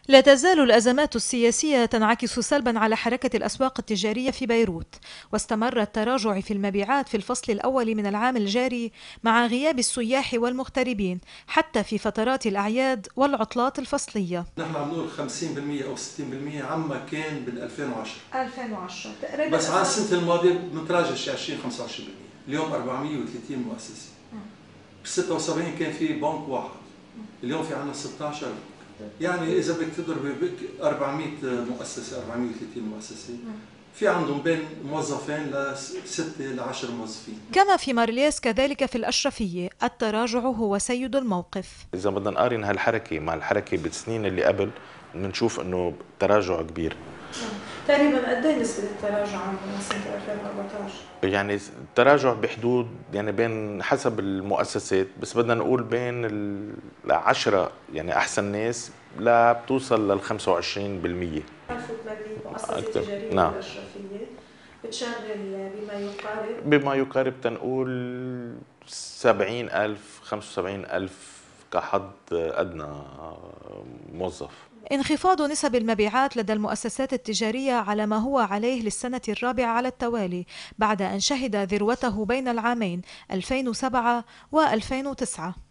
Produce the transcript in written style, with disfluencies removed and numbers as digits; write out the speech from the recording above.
لا تزال الأزمات السياسية تنعكس سلبا على حركة الأسواق التجارية في بيروت، واستمر التراجع في المبيعات في الفصل الأول من العام الجاري مع غياب السياح والمغتربين حتى في فترات الأعياد والعطلات الفصلية. نحن عم نقول 50% أو 60% عما كان بال 2010 تقريبا، بس على السنة الماضية بنتراجع شي 20-25%. اليوم 430 مؤسسة. ب 76 كان في بنك واحد، اليوم في عندنا 16. يعني إذا بدك تضربي 400 مؤسسة، 430 مؤسسة، في عندهم بين موظفين ل 6 ل 10 موظفين. كما في مارليس كذلك في الأشرفية التراجع هو سيد الموقف. إذا بدنا نقارن هالحركة مع الحركة بالسنين اللي قبل بنشوف إنه تراجع كبير. تقريبا قد ايه نسبة التراجع عن سنة 2014؟ يعني التراجع بحدود، يعني بين حسب المؤسسات، بس بدنا نقول بين 10 يعني أحسن ناس لا بتوصل لل 25%. 1800 مؤسسة تجارية نعم. بالأشرفية بتشغل بما يقارب تنقول 70,000 75,000 كحد أدنى موظف. انخفاض نسب المبيعات لدى المؤسسات التجارية على ما هو عليه للسنة الرابعة على التوالي بعد أن شهد ذروته بين العامين 2007 و2009.